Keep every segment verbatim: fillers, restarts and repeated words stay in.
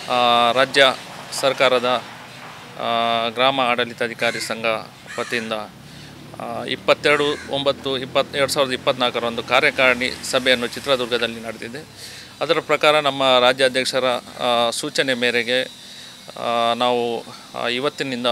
ರಾಜ್ಯ ಸರ್ಕಾರದ ಗ್ರಾಮ ಆಡಳಿತಾಧಿಕಾರಿ ಸಂಘ ವತಿಯಿಂದ ಇಪ್ಪತ್ತೆರಡು ಒಂಬತ್ತು ಇಪ್ಪತ್ತು ಎರಡು ಸಾವಿರದ ಇಪ್ಪತ್ತ್ನಾಲ್ಕರಂದು ಕಾರ್ಯಕಾರಿಣಿ ಸಭೆಯನ್ನು ಚಿತ್ರದುರ್ಗದಲ್ಲಿ ನಡೆದಿದೆ. ಅದರ ಪ್ರಕಾರ ನಮ್ಮ ರಾಜ್ಯಾಧ್ಯಕ್ಷರ ಸೂಚನೆ ಮೇರೆಗೆ ನಾವು ಇವತ್ತಿನಿಂದ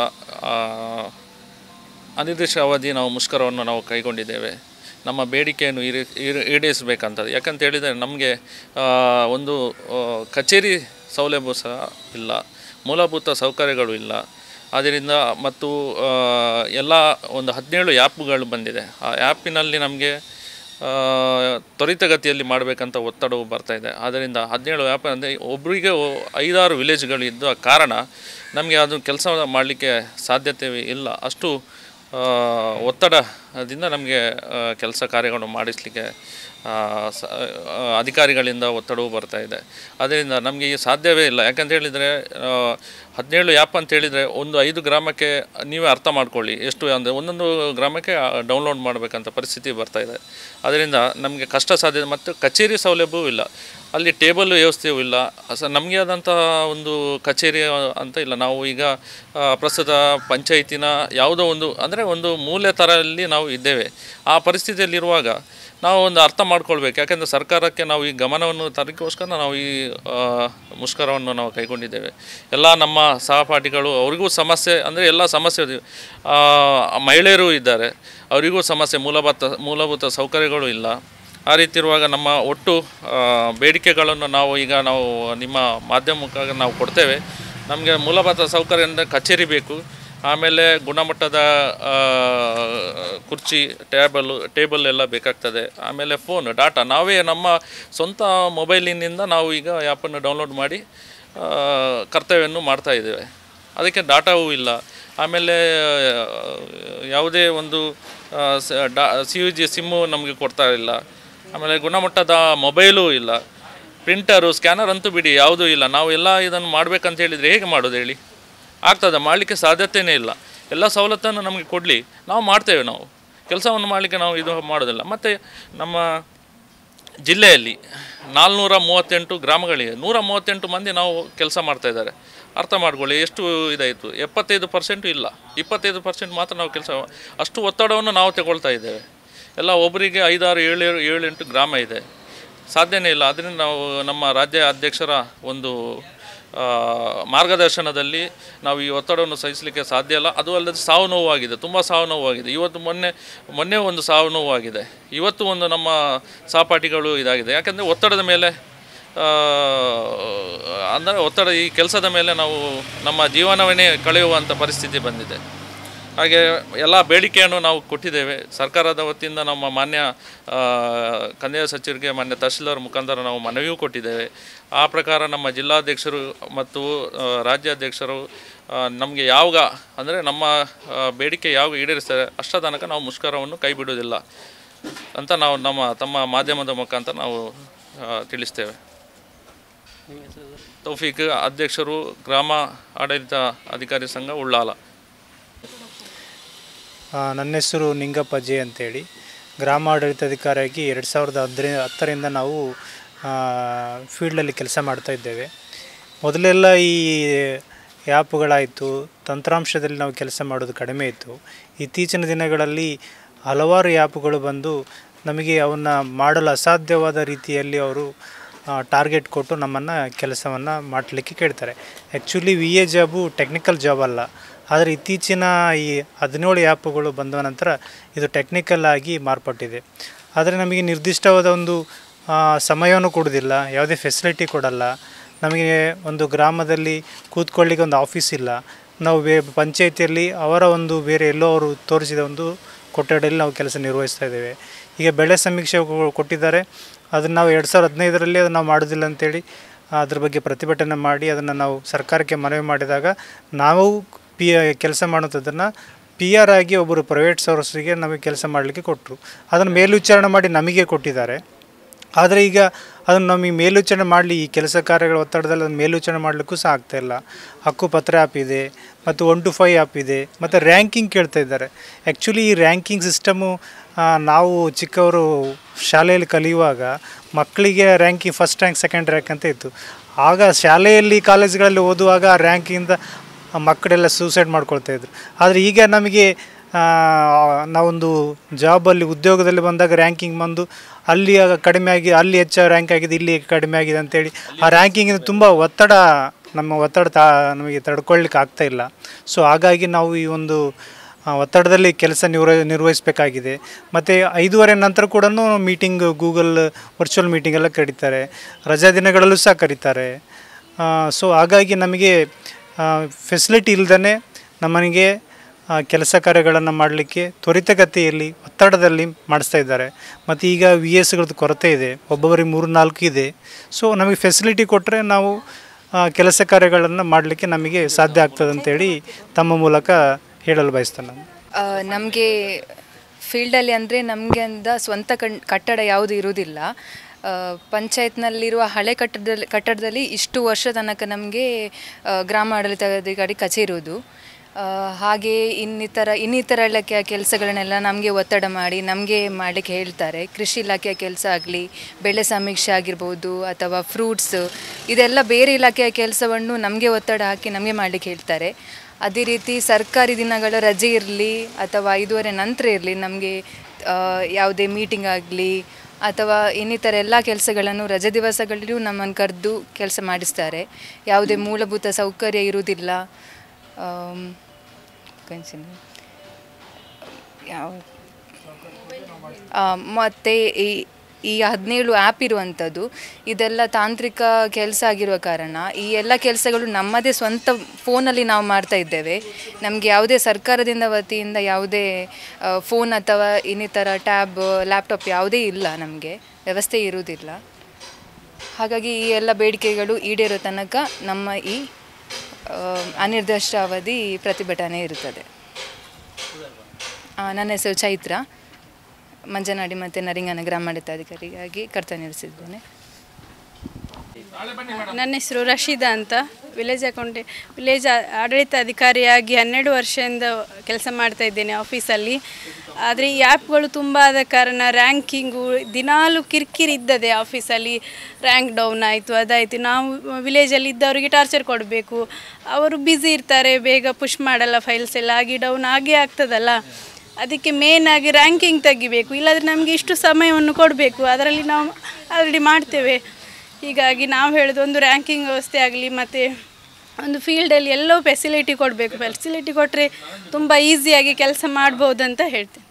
ಅನಿರ್ದಿಷ್ಟ ಅವಧಿ ನಾವು ಮುಷ್ಕರವನ್ನು ನಾವು ಕೈಗೊಂಡಿದ್ದೇವೆ. ನಮ್ಮ ಬೇಡಿಕೆಯನ್ನು ಈಡೇ ಈಡೇರಿಸಬೇಕಂತ. ಯಾಕಂತ ಹೇಳಿದರೆ ನಮಗೆ ಒಂದು ಕಚೇರಿ ಸೌಲಭ್ಯ ಸಹ ಇಲ್ಲ, ಮೂಲಭೂತ ಸೌಕರ್ಯಗಳು ಇಲ್ಲ. ಆದ್ದರಿಂದ ಮತ್ತು ಎಲ್ಲ ಒಂದು ಹದಿನೇಳು ಆ್ಯಪ್ಗಳು ಬಂದಿದೆ. ಆ ಆ್ಯಪಿನಲ್ಲಿ ನಮಗೆ ತ್ವರಿತಗತಿಯಲ್ಲಿ ಮಾಡಬೇಕಂತ ಒತ್ತಡವು ಬರ್ತಾಯಿದೆ. ಆದ್ದರಿಂದ ಹದಿನೇಳು ಆ್ಯಪ್ ಅಂದರೆ ಒಬ್ಬರಿಗೆ ಐದಾರು ವಿಲೇಜ್ಗಳಿದ್ದ ಕಾರಣ ನಮಗೆ ಅದು ಕೆಲಸ ಮಾಡಲಿಕ್ಕೆ ಸಾಧ್ಯತೆ ಇಲ್ಲ. ಅಷ್ಟು ಒತ್ತಡದಿಂದ ನಮಗೆ ಕೆಲಸ ಕಾರ್ಯಗಳನ್ನು ಮಾಡಿಸಲಿಕ್ಕೆ ಅಧಿಕಾರಿಗಳಿಂದ ಒತ್ತಡವು ಬರ್ತಾಯಿದೆ. ಅದರಿಂದ ನಮಗೆ ಸಾಧ್ಯವೇ ಇಲ್ಲ. ಯಾಕಂತ ಹೇಳಿದರೆ ಹದಿನೇಳು ಆ್ಯಪ್ ಅಂತ ಹೇಳಿದರೆ ಒಂದು ಐದು ಗ್ರಾಮಕ್ಕೆ ನೀವೇ ಅರ್ಥ ಮಾಡ್ಕೊಳ್ಳಿ ಎಷ್ಟು ಅಂದರೆ ಒಂದೊಂದು ಗ್ರಾಮಕ್ಕೆ ಡೌನ್ಲೋಡ್ ಮಾಡಬೇಕಂತ ಪರಿಸ್ಥಿತಿ ಬರ್ತಾಯಿದೆ. ಅದರಿಂದ ನಮಗೆ ಕಷ್ಟ ಸಾಧ್ಯ. ಮತ್ತು ಕಚೇರಿ ಸೌಲಭ್ಯವೂ ಇಲ್ಲ, ಅಲ್ಲಿ ಟೇಬಲ್ ವ್ಯವಸ್ಥೆಯೂ ಇಲ್ಲ. ಸ ನಮಗೆ ಆದಂಥ ಒಂದು ಕಚೇರಿ ಅಂತ ಇಲ್ಲ. ನಾವು ಈಗ ಪ್ರಸ್ತುತ ಪಂಚಾಯತಿನ ಯಾವುದೋ ಒಂದು ಅಂದರೆ ಒಂದು ಮೂಲೆ ಥರಲ್ಲಿ ನಾವು ಇದ್ದೇವೆ. ಆ ಪರಿಸ್ಥಿತಿಯಲ್ಲಿರುವಾಗ ನಾವು ಒಂದು ಅರ್ಥ ಮಾಡ್ಕೊಳ್ಬೇಕು. ಯಾಕೆಂದರೆ ಸರ್ಕಾರಕ್ಕೆ ನಾವು ಈ ಗಮನವನ್ನು ತರಲಿಕ್ಕೋಸ್ಕರ ನಾವು ಈ ಮುಷ್ಕರವನ್ನು ನಾವು ಕೈಗೊಂಡಿದ್ದೇವೆ. ಎಲ್ಲ ನಮ್ಮ ಸಹಪಾಠಿಗಳು ಅವರಿಗೂ ಸಮಸ್ಯೆ ಅಂದರೆ ಎಲ್ಲ ಸಮಸ್ಯೆ, ಮಹಿಳೆಯರು ಇದ್ದಾರೆ, ಅವರಿಗೂ ಸಮಸ್ಯೆ, ಮೂಲಭೂತ ಮೂಲಭೂತ ಸೌಕರ್ಯಗಳು ಇಲ್ಲ. ಆ ರೀತಿ ಇರುವಾಗ ನಮ್ಮ ಒಟ್ಟು ಬೇಡಿಕೆಗಳನ್ನು ನಾವು ಈಗ ನಾವು ನಿಮ್ಮ ಮಾಧ್ಯಮಕ್ಕಾಗಿ ನಾವು ಕೊಡ್ತೇವೆ. ನಮಗೆ ಮೂಲಭೂತ ಸೌಕರ್ಯ ಅಂದರೆ ಕಚೇರಿ ಬೇಕು, ಆಮೇಲೆ ಗುಣಮಟ್ಟದ ಕುರ್ಚಿ, ಟ್ಯಾಬಲ್ ಟೇಬಲ್ ಎಲ್ಲ ಬೇಕಾಗ್ತದೆ. ಆಮೇಲೆ ಫೋನ್, ಡಾಟಾ ನಾವೇ ನಮ್ಮ ಸ್ವಂತ ಮೊಬೈಲಿನಿಂದ ನಾವು ಈಗ ಆ್ಯಪನ್ನು ಡೌನ್ಲೋಡ್ ಮಾಡಿ ಕರ್ತವ್ಯವನ್ನು ಮಾಡ್ತಾಯಿದ್ದೇವೆ. ಅದಕ್ಕೆ ಡಾಟಾವೂ ಇಲ್ಲ. ಆಮೇಲೆ ಯಾವುದೇ ಒಂದು ಡಾ ಸಿ ಯು ಜಿ ಸಿಮ್ಮು ನಮಗೆ ಕೊಡ್ತಾ ಇಲ್ಲ. ಆಮೇಲೆ ಗುಣಮಟ್ಟದ ಮೊಬೈಲೂ ಇಲ್ಲ, ಪ್ರಿಂಟರು, ಸ್ಕ್ಯಾನರ್ ಅಂತೂ ಬಿಡಿ ಯಾವುದೂ ಇಲ್ಲ. ನಾವು ಎಲ್ಲ ಇದನ್ನು ಮಾಡಬೇಕಂತ ಹೇಳಿದರೆ ಹೇಗೆ ಮಾಡೋದು ಹೇಳಿ? ಆಗ್ತದೆ? ಮಾಡಲಿಕ್ಕೆ ಸಾಧ್ಯತೆಯೇ ಇಲ್ಲ. ಎಲ್ಲ ಸವಲತ್ತನ್ನು ನಮಗೆ ಕೊಡಲಿ, ನಾವು ಮಾಡ್ತೇವೆ. ನಾವು ಕೆಲಸವನ್ನು ಮಾಡಲಿಕ್ಕೆ ನಾವು ಇದು ಮಾಡೋದಿಲ್ಲ. ಮತ್ತು ನಮ್ಮ ಜಿಲ್ಲೆಯಲ್ಲಿ ನಾಲ್ನೂರ ಮೂವತ್ತೆಂಟು ಗ್ರಾಮಗಳಿವೆ, ನೂರ ಮೂವತ್ತೆಂಟು ಮಂದಿ ನಾವು ಕೆಲಸ ಮಾಡ್ತಾಯಿದ್ದಾರೆ. ಅರ್ಥ ಮಾಡ್ಕೊಳ್ಳಿ ಎಷ್ಟು ಇದಾಯಿತು. ಎಪ್ಪತ್ತೈದು ಪರ್ಸೆಂಟು ಇಲ್ಲ, ಇಪ್ಪತ್ತೈದು ಪರ್ಸೆಂಟ್ ಮಾತ್ರ ನಾವು ಕೆಲಸ. ಅಷ್ಟು ಒತ್ತಡವನ್ನು ನಾವು ತಗೊಳ್ತಾ ಇದ್ದೇವೆ. ಎಲ್ಲ ಒಬ್ಬರಿಗೆ ಐದಾರು ಏಳು ಏಳು ಎಂಟು ಗ್ರಾಮ ಇದೆ, ಸಾಧ್ಯನೇ ಇಲ್ಲ. ಅದರಿಂದ ನಾವು ನಮ್ಮ ರಾಜ್ಯ ಅಧ್ಯಕ್ಷರ ಒಂದು ಮಾರ್ಗದರ್ಶನದಲ್ಲಿ ನಾವು ಈ ಒತ್ತಡವನ್ನು ಸಹಿಸಲಿಕ್ಕೆ ಸಾಧ್ಯ ಇಲ್ಲ. ಅದು ಅಲ್ಲದೆ ಸಾವು ನೋವಾಗಿದೆ, ತುಂಬ ಸಾವು ನೋವಾಗಿದೆ. ಇವತ್ತು ಮೊನ್ನೆ ಮೊನ್ನೆ ಒಂದು ಸಾವು ನೋವಾಗಿದೆ, ಇವತ್ತು ಒಂದು ನಮ್ಮ ಸಹಪಾಠಿಗಳು ಇದಾಗಿದೆ. ಯಾಕೆಂದರೆ ಒತ್ತಡದ ಮೇಲೆ ಅಂದರೆ ಒತ್ತಡ ಈ ಕೆಲಸದ ಮೇಲೆ ನಾವು ನಮ್ಮ ಜೀವನವನ್ನೇ ಕಳೆಯುವಂಥ ಪರಿಸ್ಥಿತಿ ಬಂದಿದೆ. ಹಾಗೆ ಎಲ್ಲ ಬೇಡಿಕೆಯನ್ನು ನಾವು ಕೊಟ್ಟಿದ್ದೇವೆ. ಸರ್ಕಾರದ ವತಿಯಿಂದ ನಮ್ಮ ಮಾನ್ಯ ಕಂದಾಯ ಸಚಿವರಿಗೆ, ಮಾನ್ಯ ತಹಶೀಲ್ದಾರ್ ಮುಖಾಂತರ ನಾವು ಮನವಿಯೂ ಕೊಟ್ಟಿದ್ದೇವೆ. ಆ ಪ್ರಕಾರ ನಮ್ಮ ಜಿಲ್ಲಾಧ್ಯಕ್ಷರು ಮತ್ತು ರಾಜ್ಯಾಧ್ಯಕ್ಷರು ನಮಗೆ ಯಾವಾಗ ಅಂದರೆ ನಮ್ಮ ಬೇಡಿಕೆ ಯಾವಾಗ ಈಡೇರಿಸ್ತಾರೆ ಅಷ್ಟ ತನಕ ನಾವು ಮುಷ್ಕರವನ್ನು ಕೈ ಬಿಡುವುದಿಲ್ಲ ಅಂತ ನಾವು ನಮ್ಮ ತಮ್ಮ ಮಾಧ್ಯಮದ ಮುಖಾಂತರ ನಾವು ತಿಳಿಸ್ತೇವೆ. ತೌಫೀಕ್, ಅಧ್ಯಕ್ಷರು, ಗ್ರಾಮ ಆಡಳಿತ ಅಧಿಕಾರಿ ಸಂಘ, ಉಳ್ಳಾಲ. ನನ್ನ ಹೆಸರು ನಿಂಗಪ್ಪ ಜೆ ಅಂತೇಳಿ, ಗ್ರಾಮ ಆಡಳಿತಾಧಿಕಾರಿಯಾಗಿ ಎರಡು ಸಾವಿರದ ಹದಿನ ಹತ್ತರಿಂದ ನಾವು ಫೀಲ್ಡಲ್ಲಿ ಕೆಲಸ ಮಾಡ್ತಾಯಿದ್ದೇವೆ. ಮೊದಲೆಲ್ಲ ಈ ಆ್ಯಪ್ಗಳಾಯಿತು, ತಂತ್ರಾಂಶದಲ್ಲಿ ನಾವು ಕೆಲಸ ಮಾಡೋದು ಕಡಿಮೆ ಇತ್ತು. ಇತ್ತೀಚಿನ ದಿನಗಳಲ್ಲಿ ಹಲವಾರು ಆ್ಯಪ್ಗಳು ಬಂದು ನಮಗೆ ಅವನ್ನು ಮಾಡಲು ಅಸಾಧ್ಯವಾದ ರೀತಿಯಲ್ಲಿ ಅವರು ಟಾರ್ಗೆಟ್ ಕೊಟ್ಟು ನಮ್ಮನ್ನು ಕೆಲಸವನ್ನು ಮಾಡಲಿಕ್ಕೆ ಕೇಳ್ತಾರೆ. Actually we are job technical job ಅಲ್ಲ. ಆದರೆ ಇತ್ತೀಚಿನ ಈ ಹದಿನೇಳು ಆ್ಯಪ್ಗಳು ಬಂದ ನಂತರ ಇದು ಟೆಕ್ನಿಕಲ್ ಆಗಿ ಮಾರ್ಪಟ್ಟಿದೆ. ಆದರೆ ನಮಗೆ ನಿರ್ದಿಷ್ಟವಾದ ಒಂದು ಸಮಯವನ್ನು ಕೊಡೋದಿಲ್ಲ, ಯಾವುದೇ ಫೆಸಿಲಿಟಿ ಕೊಡಲ್ಲ. ನಮಗೆ ಒಂದು ಗ್ರಾಮದಲ್ಲಿ ಕೂತ್ಕೊಳ್ಳಿಕ್ಕೆ ಒಂದು ಆಫೀಸ್ ಇಲ್ಲ. ನಾವು ಬೇ ಪಂಚಾಯಿತಿಯಲ್ಲಿ ಅವರ ಒಂದು ಬೇರೆ ಎಲ್ಲೋ ಅವರು ತೋರಿಸಿದ ಒಂದು ಕೊಠಡಿಯಲ್ಲಿ ನಾವು ಕೆಲಸ ನಿರ್ವಹಿಸ್ತಾ ಇದ್ದೇವೆ. ಈಗ ಬೆಳೆ ಸಮೀಕ್ಷೆ ಕೊಟ್ಟಿದ್ದಾರೆ, ಅದನ್ನು ನಾವು ಎರಡು ಸಾವಿರದ ಹದಿನೈದರಲ್ಲಿ ಅದನ್ನು ನಾವು ಮಾಡೋದಿಲ್ಲ ಅಂತೇಳಿ ಅದ್ರ ಬಗ್ಗೆ ಪ್ರತಿಭಟನೆ ಮಾಡಿ ಅದನ್ನು ನಾವು ಸರ್ಕಾರಕ್ಕೆ ಮನವಿ ಮಾಡಿದಾಗ ನಾವು ಪಿ ಕೆಲಸ ಮಾಡೋಂಥದ್ದನ್ನು ಪಿ ಆರ್ ಆಗಿ ಒಬ್ಬರು ಪ್ರೈವೇಟ್ ಸೋರ್ಸ್ರಿಗೆ ನಮಗೆ ಕೆಲಸ ಮಾಡಲಿಕ್ಕೆ ಕೊಟ್ಟರು. ಅದನ್ನು ಮೇಲ್ವಿಚಾರಣೆ ಮಾಡಿ ನಮಗೆ ಕೊಟ್ಟಿದ್ದಾರೆ. ಆದರೆ ಈಗ ಅದನ್ನು ನಮಗೆ ಮೇಲ್ವಿಚಾರಣೆ ಮಾಡಲಿ, ಈ ಕೆಲಸ ಕಾರ್ಯಗಳ ಒತ್ತಡದಲ್ಲಿ ಅದನ್ನು ಮೇಲ್ವಿಚಾರಣೆ ಮಾಡಲಿಕ್ಕೂ ಸಹ ಆಗ್ತಾಯಿಲ್ಲ. ಹಕ್ಕುಪತ್ರ ಆ್ಯಪ್ ಇದೆ ಮತ್ತು ಒನ್ ಟು ಫೈವ್ ಆ್ಯಪ್ ಇದೆ ಮತ್ತು ರ್ಯಾಂಕಿಂಗ್ ಕೇಳ್ತಾ ಇದ್ದಾರೆ. ಆ್ಯಕ್ಚುಲಿ ಈ ರ್ಯಾಂಕಿಂಗ್ ಸಿಸ್ಟಮು ನಾವು ಚಿಕ್ಕವರು ಶಾಲೆಯಲ್ಲಿ ಕಲಿಯುವಾಗ ಮಕ್ಕಳಿಗೆ ranking first rank second rank ಅಂತ ಇತ್ತು. ಆಗ ಶಾಲೆಯಲ್ಲಿ ಕಾಲೇಜುಗಳಲ್ಲಿ ಓದುವಾಗ ರ್ಯಾಂಕಿಂದ ಮಕ್ಕಳೆಲ್ಲ ಸೂಸೈಡ್ ಮಾಡ್ಕೊಳ್ತಾಯಿದ್ರು. ಆದರೆ ಈಗ ನಮಗೆ ನಾವೊಂದು ಜಾಬಲ್ಲಿ ಉದ್ಯೋಗದಲ್ಲಿ ಬಂದಾಗ ರ್ಯಾಂಕಿಂಗ್ ಬಂದು ಅಲ್ಲಿ ಕಡಿಮೆ ಆಗಿ ಅಲ್ಲಿ ಹೆಚ್ಚು ರ್ಯಾಂಕ್ ಆಗಿದೆ, ಇಲ್ಲಿ ಕಡಿಮೆ ಆಗಿದೆ ಅಂತೇಳಿ ಆ ರ್ಯಾಂಕಿಂಗಿಂದ ತುಂಬ ಒತ್ತಡ, ನಮ್ಮ ಒತ್ತಡ ತಾ ನಮಗೆ ತಡ್ಕೊಳ್ಳಿಕ್ಕೆ ಆಗ್ತಾಯಿಲ್ಲ. ಸೊ ಹಾಗಾಗಿ ನಾವು ಈ ಒಂದು ಒತ್ತಡದಲ್ಲಿ ಕೆಲಸ ನಿರ್ವ ನಿರ್ವಹಿಸಬೇಕಾಗಿದೆ. ಮತ್ತು ಐದೂವರೆ ನಂತರ ಕೂಡ ಮೀಟಿಂಗ್, ಗೂಗಲ್ ವರ್ಚುವಲ್ ಮೀಟಿಂಗೆಲ್ಲ ಕರೀತಾರೆ, ರಜಾ ದಿನಗಳಲ್ಲೂ ಸಹ ಕರೀತಾರೆ. ಸೊ ಹಾಗಾಗಿ ನಮಗೆ ಫೆಸಿಲಿಟಿ ಇಲ್ಲದೇ ನಮ್ಮನಿಗೆ ಕೆಲಸ ಕಾರ್ಯಗಳನ್ನು ಮಾಡಲಿಕ್ಕೆ ತ್ವರಿತಗತಿಯಲ್ಲಿ ಒತ್ತಡದಲ್ಲಿ ಮಾಡಿಸ್ತಾ ಇದ್ದಾರೆ. ಮತ್ತು ಈಗ ವಿ ಎಸ್ಗಳದ್ದು ಕೊರತೆ ಇದೆ, ಒಬ್ಬೊಬ್ಬರಿಗೆ ಮೂರು ನಾಲ್ಕು ಇದೆ. ಸೊ ನಮಗೆ ಫೆಸಿಲಿಟಿ ಕೊಟ್ಟರೆ ನಾವು ಕೆಲಸ ಕಾರ್ಯಗಳನ್ನು ಮಾಡಲಿಕ್ಕೆ ನಮಗೆ ಸಾಧ್ಯ ಆಗ್ತದೆ ಅಂತೇಳಿ ತಮ್ಮ ಮೂಲಕ ಹೇಳಲು ಬಯಸ್ತೇನೆ. ನಾನು ನಮಗೆ ಫೀಲ್ಡಲ್ಲಿ ಅಂದರೆ ನಮಗೆ ಅಂದ ಸ್ವಂತ ಕಣ್ ಕಟ್ಟಡ ಯಾವುದು ಇರುವುದಿಲ್ಲ. ಪಂಚಾಯತ್ನಲ್ಲಿರುವ ಹಳೆ ಕಟ್ಟಡದಲ್ಲಿ ಕಟ್ಟಡದಲ್ಲಿ ಇಷ್ಟು ವರ್ಷ ತನಕ ನಮಗೆ ಗ್ರಾಮ ಆಡಳಿತಾಧಿಕಾರಿ ಕಚೇರಿ ಇರುವುದು. ಹಾಗೆ ಇನ್ನಿತರ ಇನ್ನಿತರ ಇಲಾಖೆಯ ಕೆಲಸಗಳನ್ನೆಲ್ಲ ನಮಗೆ ಒತ್ತಡ ಮಾಡಿ ನಮಗೆ ಮಾಡಲಿಕ್ಕೆ ಹೇಳ್ತಾರೆ. ಕೃಷಿ ಇಲಾಖೆಯ ಕೆಲಸ ಆಗಲಿ, ಬೆಳೆ ಸಮೀಕ್ಷೆ ಆಗಿರ್ಬೋದು, ಅಥವಾ ಫ್ರೂಟ್ಸ್, ಇದೆಲ್ಲ ಬೇರೆ ಇಲಾಖೆಯ ಕೆಲಸವನ್ನು ನಮಗೆ ಒತ್ತಡ ಹಾಕಿ ನಮಗೆ ಮಾಡಲಿಕ್ಕೆ ಹೇಳ್ತಾರೆ. ಅದೇ ರೀತಿ ಸರ್ಕಾರಿ ದಿನಗಳ ರಜೆ ಇರಲಿ ಅಥವಾ ಐದೂವರೆ ನಂತರ ಇರಲಿ, ನಮಗೆ ಯಾವುದೇ ಮೀಟಿಂಗ್ ಆಗಲಿ ಅಥವಾ ಇನ್ನಿತರ ಎಲ್ಲ ಕೆಲಸಗಳನ್ನು ರಜೆ ದಿವಸಗಳಲ್ಲೂ ನಮ್ಮನ್ನು ಕರೆದು ಕೆಲಸ ಮಾಡಿಸ್ತಾರೆ. ಯಾವುದೇ ಮೂಲಭೂತ ಸೌಕರ್ಯ ಇರುವುದಿಲ್ಲ. ಯಾವ ಮತ್ತು ಈ ಈ ಹದಿನೇಳು ಆ್ಯಪ್ ಇರುವಂಥದ್ದು, ಇದೆಲ್ಲ ತಾಂತ್ರಿಕ ಕೆಲಸ ಆಗಿರುವ ಕಾರಣ ಈ ಎಲ್ಲ ಕೆಲಸಗಳು ನಮ್ಮದೇ ಸ್ವಂತ ಫೋನಲ್ಲಿ ನಾವು ಮಾಡ್ತಾ ಇದ್ದೇವೆ. ನಮಗೆ ಯಾವುದೇ ಸರ್ಕಾರದಿಂದ ವತಿಯಿಂದ ಯಾವುದೇ ಫೋನ್ ಅಥವಾ ಇನ್ನಿತರ ಟ್ಯಾಬ್, ಲ್ಯಾಪ್ಟಾಪ್ ಯಾವುದೇ ಇಲ್ಲ, ನಮಗೆ ವ್ಯವಸ್ಥೆ ಇರುವುದಿಲ್ಲ. ಹಾಗಾಗಿ ಈ ಎಲ್ಲ ಬೇಡಿಕೆಗಳು ಈಡೇರೋ ತನಕ ನಮ್ಮ ಈ ಅನಿರ್ದಿಷ್ಟಾವಧಿ ಪ್ರತಿಭಟನೆ ಇರುತ್ತದೆ. ನನ್ನ ಹೆಸರು ಚೈತ್ರ, ಮಂಜನಾಡಿ ಮತ್ತು ನರಿಂಗನ ಗ್ರಾಮಾಡಳಿತಾಧಿಕಾರಿಯಾಗಿ ಕರ್ತವ್ಯ ನಿರ್ವಹಿಸಿದ್ದೇನೆ. ನನ್ನ ಹೆಸರು ರಶೀದಾ ಅಂತ, ವಿಲೇಜ್ ಅಕೌಂಟೆ ವಿಲೇಜ್ ಆಡಳಿತಾಧಿಕಾರಿಯಾಗಿ ಹನ್ನೆರಡು ವರ್ಷದಿಂದ ಕೆಲಸ ಮಾಡ್ತಾ ಇದ್ದೇನೆ ಆಫೀಸಲ್ಲಿ. ಆದರೆ ಈ ಆ್ಯಪ್ಗಳು ತುಂಬ ಆದ ಕಾರಣ ರ್ಯಾಂಕಿಂಗು ದಿನಾಲೂ ಕಿರಿಕಿರಿ ಇದ್ದದೆ. ಆಫೀಸಲ್ಲಿ ರ್ಯಾಂಕ್ ಡೌನ್ ಆಯಿತು, ಅದಾಯಿತು. ನಾವು ವಿಲೇಜಲ್ಲಿ ಇದ್ದವರಿಗೆ ಟಾರ್ಚರ್ ಕೊಡಬೇಕು, ಅವರು ಬ್ಯುಸಿ ಇರ್ತಾರೆ, ಬೇಗ ಪುಷ್ ಮಾಡಲ್ಲ ಫೈಲ್ಸ್ ಎಲ್ಲ, ಆಗಿ ಡೌನ್ ಆಗೇ ಆಗ್ತದಲ್ಲ. ಅದಕ್ಕೆ ಮೇನಾಗಿ ರ್ಯಾಂಕಿಂಗ್ ತೆಗಿಬೇಕು, ಇಲ್ಲಾಂದರೆ ನಮಗೆ ಇಷ್ಟು ಸಮಯವನ್ನು ಕೊಡಬೇಕು, ಅದರಲ್ಲಿ ನಾವು ಆಲ್ರೆಡಿ ಮಾಡ್ತೇವೆ. ಹೀಗಾಗಿ ನಾವು ಹೇಳೋದು ಒಂದು ರ್ಯಾಂಕಿಂಗ್ ವ್ಯವಸ್ಥೆ ಆಗಲಿ, ಮತ್ತು ಒಂದು ಫೀಲ್ಡಲ್ಲಿ ಎಲ್ಲವೂ ಫೆಸಿಲಿಟಿ ಕೊಡಬೇಕು. ಫೆಸಿಲಿಟಿ ಕೊಟ್ಟರೆ ತುಂಬ ಈಸಿಯಾಗಿ ಕೆಲಸ ಮಾಡ್ಬೋದು ಅಂತ ಹೇಳ್ತೇನೆ.